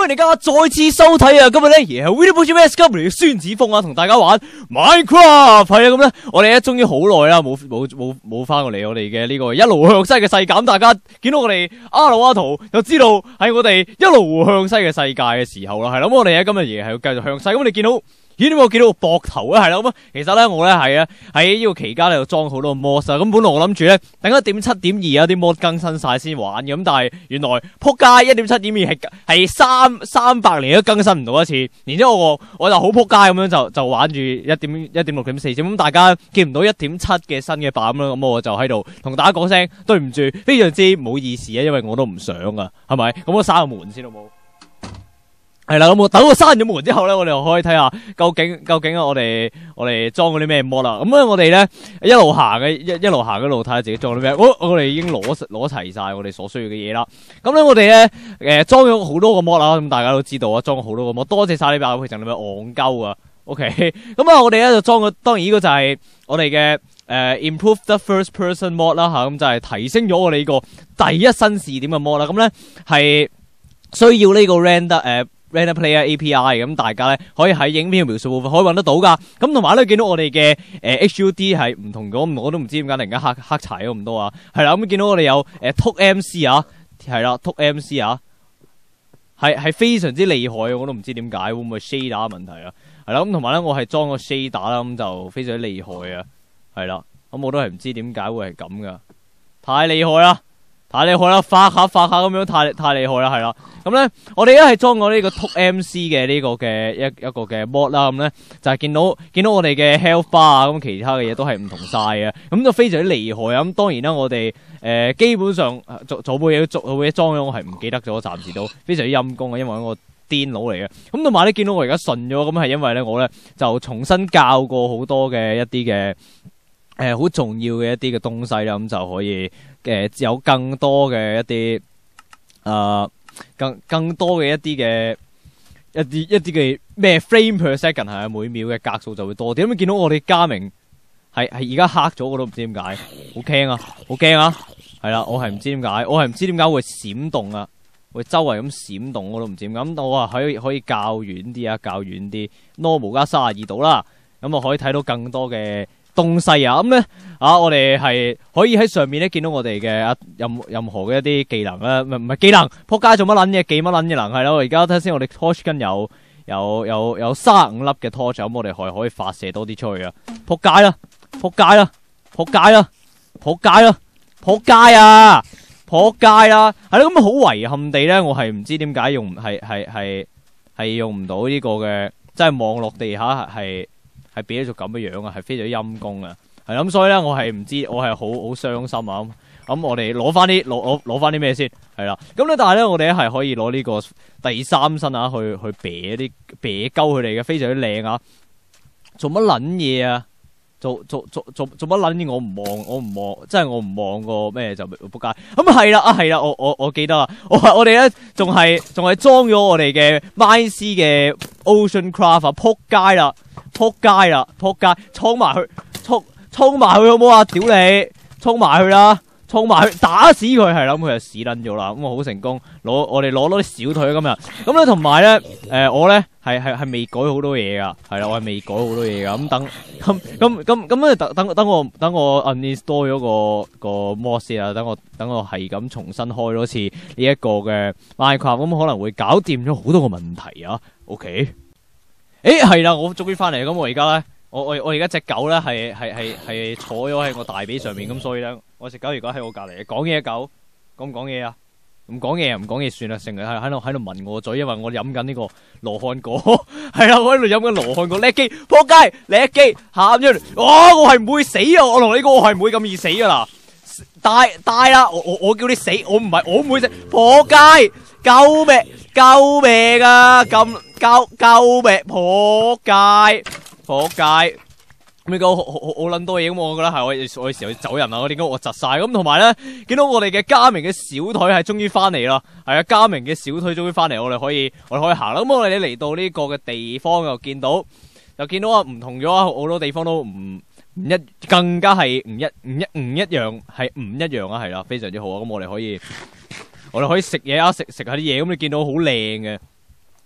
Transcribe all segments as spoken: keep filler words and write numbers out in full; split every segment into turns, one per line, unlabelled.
迎大家再次收睇啊！今日咧，而係 Winnie Push Best 今日嘅孫子峰啊，同大家玩 Minecraft 係啊，咁咧，我哋咧終於好耐啦，冇冇冇冇翻過嚟我哋嘅呢個一路向西嘅世界。咁大家見到我哋阿魯阿圖，就知道喺我哋一路向西嘅世界嘅時候啦，係啦。咁我哋咧今日而係要繼續向西。咁你見到？咦？點解我見到個膊頭咧？係啦，咁啊，其實咧我咧係啊喺呢個期間咧就裝好多 mod 啊。咁本來我諗住咧等一點七點二啊啲 mod 更新晒先玩嘅，咁但係原來扑街一點七點二係係三三百年都更新唔到一次。然之後我我就好扑街咁樣就就玩住一點一點六點四先。咁大家見唔到一點七嘅新嘅版啦，咁我就喺度同大家講聲對唔住，非常之唔好意思啊，因為我都唔想啊，係咪？咁我閂個門先好冇？係啦，咁我等我閂咗門之後咧，我哋就可以睇下究竟究竟我哋我哋裝嗰啲咩 mod 啦。咁咧我哋咧一路行嘅一一路行一路睇下自己裝啲咩。我我哋已經攞攞齊晒我哋所需要嘅嘢啦。咁咧我哋咧誒裝咗好多個 mod 啦，咁大家都知道啊，裝咗好多個 mod。多謝晒你把配成你咪戇鳩啊。OK， 咁啊我哋咧就裝咗，當然呢個就係我哋嘅誒 improve the first person mod 啦吓，咁就係提升咗我哋呢個第一身視點嘅 mod 啦。咁咧係需要呢個 render 誒、呃。Render Player A P I 咁，大家咧可以喺影片嘅描述部分可以揾得到噶。咁同埋咧見到我哋嘅誒 H U D 係唔同咗，我都唔知點解突然間黑黑柴咗咁多啊。係啦，咁見到我哋有誒 Talk M C 啊，係啦 Talk M C 啊，係係非常之厲害，我都唔知點解會唔會 shader 問題啊。係啦，咁同埋咧我係裝個 shader 啦，咁就非常之厲害啊。係啦，咁我都係唔知點解會係咁噶，太厲害啦！太厲害啦，發下發下咁樣，太太厲害啦，係啦。咁咧，我哋一係裝咗呢個 Talk M C 嘅呢個嘅一一個嘅 mod 啦。咁咧就係見到見到我哋嘅 health bar 啊，咁其他嘅嘢都係唔同晒嘅。咁就非常之厲害啊。咁當然啦，我哋誒、呃、基本上做做部嘢做部嘢裝咗，我係唔記得咗，暫時都非常之陰功啊，因為我癲佬嚟嘅。咁同埋咧，見到我而家順咗，咁係因為咧我咧就重新教過好多嘅一啲嘅誒好重要嘅一啲嘅東西啦，咁就可以。誒、呃，有更多嘅一啲誒、呃，更更多嘅一啲嘅一啲一啲嘅咩 frame per second 係每秒嘅格數就會多啲。咁見到我哋家明係係而家黑咗，我都唔知點解，好驚啊，好驚啊！係啦，我係唔知點解，我係唔知點解會閃動啊，會周圍咁閃動，我都唔知點解。咁我啊可以可以較遠啲啊，較遠啲 normal 加三十二度啦，咁我可以睇到更多嘅東西啊。咁咧啊，我哋係可以喺上面咧見到我哋嘅任任何嘅一啲技能啦，唔係唔係技能，仆街做乜撚嘢，技乜撚嘢能係咯。而家睇先，我哋 torch gun 有有有有三十五粒嘅 torch，咁我哋係可以發射多啲出去啊！仆街啦，仆街啦，仆街啦，仆街啦，仆街啊，仆街啦，係咯。咁好遺憾地咧，我係唔知點解用係係係係用唔到呢個嘅，即係望落地下係。係變咗做咁嘅樣啊，係非常之陰功啊，係咁，所以咧我係唔知，我係好好傷心啊。咁我哋攞翻啲攞攞翻啲咩先？係啦，咁咧但係咧我哋咧係可以攞呢個第三身啊，去去啤啲啤鳩佢哋嘅，非常之靚啊！做乜撚嘢啊？做做做做做乜撚嘢？我唔望，我唔望，即係我唔望個咩就仆街。咁係啦啊，係啦，我我我記得啦，我我哋咧仲係仲係裝咗我哋嘅 Mine C 嘅 Ocean Craft 啊，仆街啦！扑街啦，扑街，衝埋去，衝衝埋去好唔好啊？屌你，衝埋去啦，衝埋去，打死佢係啦，咁佢就屎撚咗啦，咁我好成功，攞我哋攞多啲小腿今日，咁咧同埋咧，誒我咧係係係未改好多嘢噶，係啦，我係未改好多嘢噶，咁等，咁咁咁咁咧等等等我等我 uninstall 咗個個 mod 先啊，等我等我係咁重新開多次呢一個嘅 Minecraft，咁可能會搞掂咗好多個問題啊 ，OK。誒，係啦，我終於翻嚟，咁我而家咧，我我我而家隻狗咧係係係係坐咗喺我大髀上面，咁所以咧，我隻狗而家喺我隔籬，講嘢狗，講唔講嘢啊？唔講嘢啊，唔講嘢算啦，成日喺喺度喺度聞我嘴，因為我飲緊呢個羅漢果，係啦，我喺度飲緊羅漢果，叻機，扑街，叻機，喊咗嚟，哇，我係唔會死啊！我同你講，我係唔會咁易死噶啦，大大啦，我我我叫你死，我唔係，我唔會死，扑街，救命，救命啊，咁。救救命！仆街仆街，咁呢個好好好捻多嘢，咁我覺得係我我時候要走人啦，我點解我窒晒咁？同埋咧，見到我哋嘅嘉明嘅小腿係終於翻嚟啦，係啊，嘉明嘅小腿終於翻嚟，我哋可以我哋可以行啦。咁我哋嚟到呢個嘅地方又見到，又見到啊唔同咗啊，好多地方都唔唔一，更加係唔一唔一唔一樣，係唔一樣啊，係啦，非常之好啊。咁我哋可以我哋可以食嘢啊，食食下啲嘢，咁你見到好靚嘅。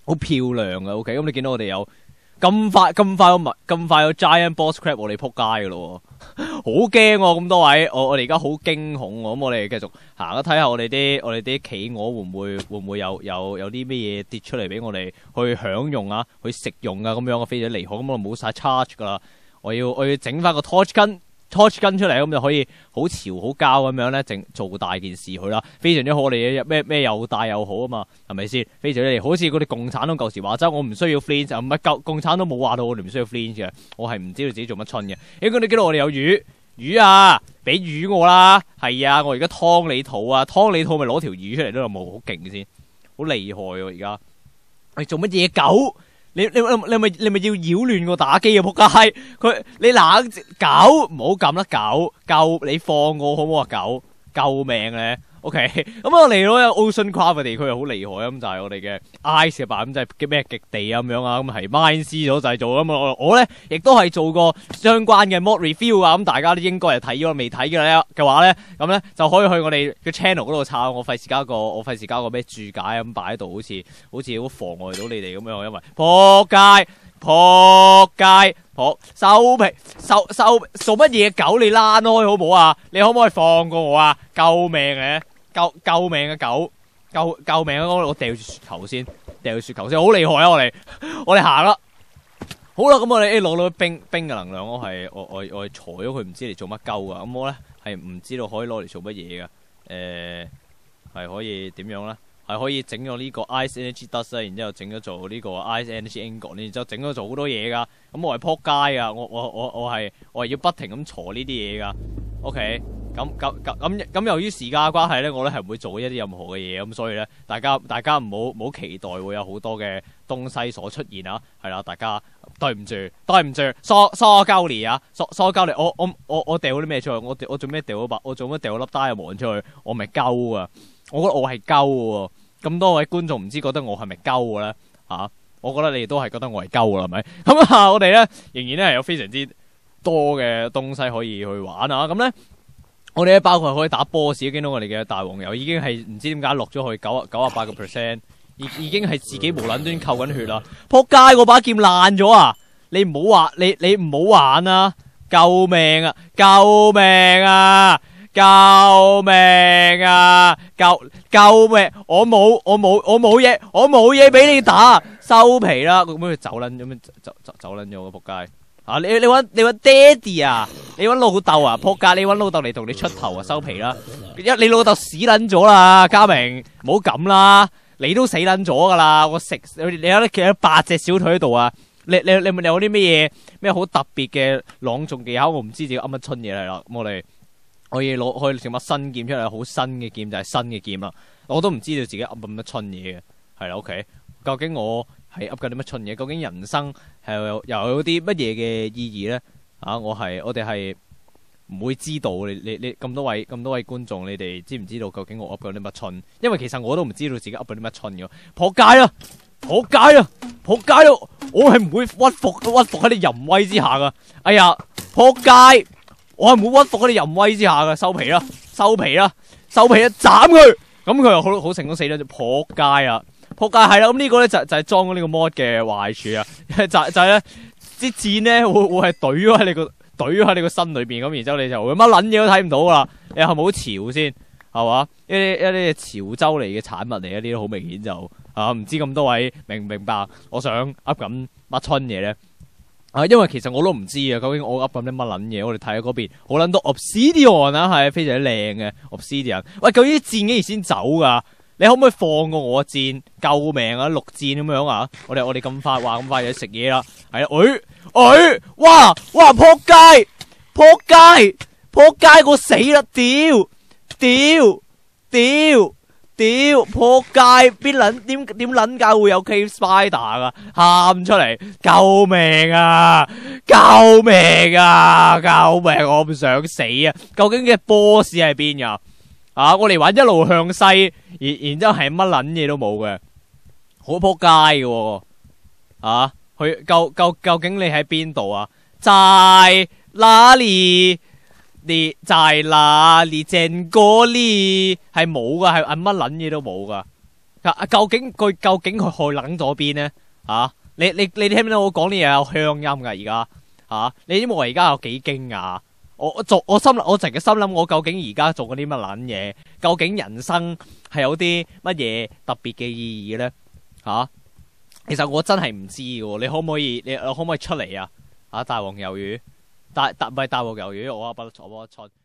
好漂亮嘅。OK，咁你見到我哋有咁快咁快有物咁快有 Giant Boss Crab， 我哋撲街噶咯，好驚喎！咁多位，我我哋而家好驚恐喎。咁我哋繼續行一睇下我哋啲我哋啲企鵝會唔會會唔會有有有啲咩嘢跌出嚟俾我哋去享用啊，去食用啊咁樣嘅，非常之厲害。咁我冇晒 charge 噶啦，我要我要整翻個 torch gun。torch 跟出嚟咁就可以好潮好膠咁樣咧，整做大件事佢啦，非常之好。我哋咩咩又大又好啊嘛，係咪先？非常之好似嗰啲共產黨舊時話齋，我唔需要 flinch， 唔係共共產黨冇話到我哋唔需要 flinch 嘅，我係唔知道自己做乜春嘅。應該你見到我哋有魚魚啊，俾魚我啦，係啊，我而家劏你肚啊，劏你肚咪攞條魚出嚟都有冇？好勁先，好厲害喎！而家你做乜嘢狗？你你你咪你咪要擾亂我打機啊！仆街，佢你冷狗唔好撳啦，狗救你放我好唔好啊？狗救命咧 ！OK，咁我嚟到有 Ocean Craft 嘅地區又好厲害，咁就係我哋嘅 Ice 嘅版，咁就係叫咩極地啊咁樣啊，咁係 Minecraft 所製造咁啊！我咧亦都係做過相關嘅 mod review 啊，咁大家都應該係睇咗，未睇嘅咧嘅話咧，咁咧就可以去我哋嘅 channel 嗰度抄。我費事加個我費事加個咩注解咁擺喺度，好似好似好妨礙到你哋咁樣，因為撲街撲街撲收皮收收做乜嘢狗？你躝開好唔好啊？你可唔可以放過我啊？救命嘅！救救命嘅狗，救救命嘅狗，我掉住雪球先，掉住雪球先，好厲害啊！我哋我哋行啦，好啦，咁我哋攞到冰冰嘅能量，我係我我我係裁咗佢，唔知嚟做乜鳩噶，咁我咧係唔知道可以攞嚟做乜嘢噶，誒、呃、係可以點樣咧？係可以整咗呢個 Ice Energy Dust， 然之後整咗做呢個 Ice Energy Ingot， 然之後整咗做好多嘢噶，咁我係撲街噶，我我我我係我係要不停咁裁呢啲嘢噶 ，OK。咁咁咁咁咁，由於時間關係咧，我咧係唔會做一啲任何嘅嘢，咁所以咧，大家大家唔好唔好期待會有好多嘅東西所出現啊，係啦，大家對唔住，對唔住，疏疏鳩年啊，疏疏鳩年，我我我我掉啲咩出去？我我做咩掉咗把？我做咩掉粒 diamond 出去？我咪鳩啊！我覺得我係鳩喎，咁多位觀眾唔知覺得我係咪鳩嘅咧？嚇，我覺得你哋都係覺得我係鳩嘅啦，係咪？咁啊，我哋咧仍然咧係有非常之多嘅東西可以去玩啊，咁咧。我哋咧包括可以打 boss， 見到我哋嘅大黃油已經係唔知點解落咗去九九十八個 percent， 已已經係自己無撚端扣緊血啦！撲街，我把劍爛咗啊！你唔好話你你唔好玩啊！救命啊！救命啊！救命啊！救救命！我冇我冇我冇嘢我冇嘢俾你打，收皮啦！咁樣走撚咁樣走走走撚咗個撲街。啊！你你搵你搵爹哋啊！你搵老豆啊！仆街！你搵老豆嚟同你出頭啊！收皮啦！一你老豆死捻咗啦！嘉明，唔好咁啦！你都死捻咗噶啦！我食你有得企咗八隻小腿喺度啊！你你你你有啲咩嘢咩好特別嘅朗誦技巧？我唔知自己噏乜春嘢嚟啦！咁我哋可以攞可以整把新劍出嚟，好新嘅劍就係新嘅劍啦！我都唔知道自己噏乜乜春嘢嘅，係啦 OK。究竟我係噏緊啲乜春嘢？究竟人生係又又有啲乜嘢嘅意義咧？啊，我係我哋係唔會知道。你你你咁多位咁多位觀眾，你哋知唔知道究竟我噏緊啲乜春？因為其實我都唔知道自己噏緊啲乜春嘅。撲街啊！撲街啊！撲街啊！我係唔會屈服屈服喺你淫威之下噶。哎呀！撲街！我係唔會屈服喺你淫威之下噶。收皮啦！收皮啦！收皮啦！斬佢！咁佢又好好成功死咗隻撲街啊！撲街係啦，咁呢個咧就就係裝咗呢個 mod 嘅壞處啊，就就係咧啲箭咧會會係懟咗喺你個懟咗喺你個身裏邊，咁然之後你就乜撚嘢都睇唔到噶啦，你係咪好潮先係嘛？一啲一啲潮州嚟嘅產物嚟，一啲都好明顯就啊，唔知咁多位明唔明白？我想噏緊乜春嘢咧啊，因為其實我都唔知啊，究竟我噏緊啲乜撚嘢？我哋睇下嗰邊好撚多 obsidian 啊，係非常之靚嘅 obsidian。喂，究竟啲箭幾時先走噶？你可唔可以放過我箭？救命啊！六箭咁樣啊！我哋我哋咁快話咁快就食嘢啦，係啦，誒、哎、誒，哇哇撲街撲街撲街，我死啦！屌屌屌屌撲街！邊撚點點撚解會有 cave spider 噶？喊出嚟！救命啊！救命啊！救命！我唔想死啊！究竟嘅 boss 係邊噶？啊！我嚟玩一路向西，然然之後係乜撚嘢都冇嘅，好撲街嘅。啊！佢究究究竟你喺邊度啊？在哪裡？你在哪裡？正嗰裡係冇噶，係係乜撚嘢都冇噶。 究竟佢究竟佢去撚咗邊呢？啊！你你你聽唔聽到我講啲嘢有鄉音噶？而家吓，你知冇？我而家有幾驚訝？我我做我心我成日心諗，我究竟而家做緊啲乜撚嘢？究竟人生係有啲乜嘢特別嘅意義咧？吓、啊，其實我真係唔知嘅。你可唔可以？你可唔可以出嚟啊？啊！大黃魷魚，大大唔係大黃魷魚，我啊不我不出。